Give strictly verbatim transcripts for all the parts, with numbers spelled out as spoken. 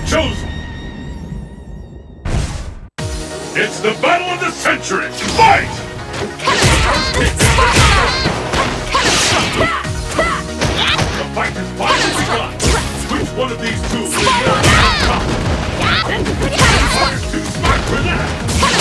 chosen! It's the battle of the century! Fight! The fight has finally begun! Which one of these two will be on top? Too smart for that!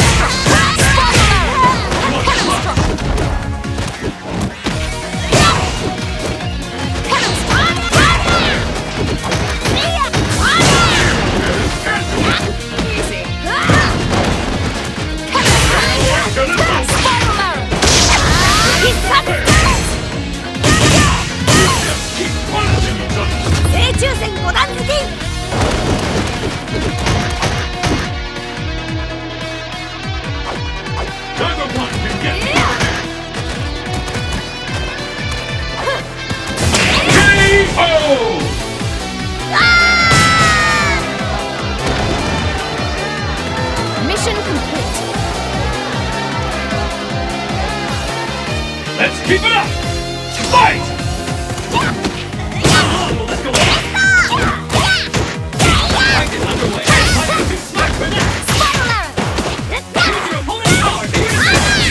Let's keep it up! Fight! Let's go on! Fight is underway! Fight is smart for that! Use your opponent's power to your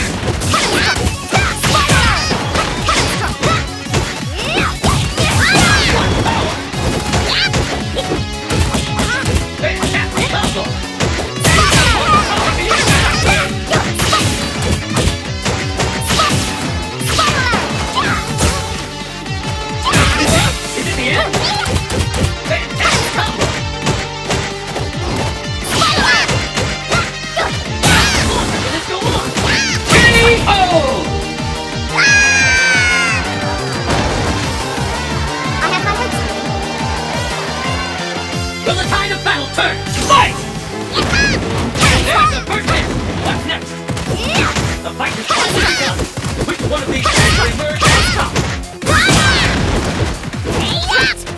Will the tide of battle turn? Fight! There's the first hit! What's next? The fight is finally begun! Which one of these will emerge on top?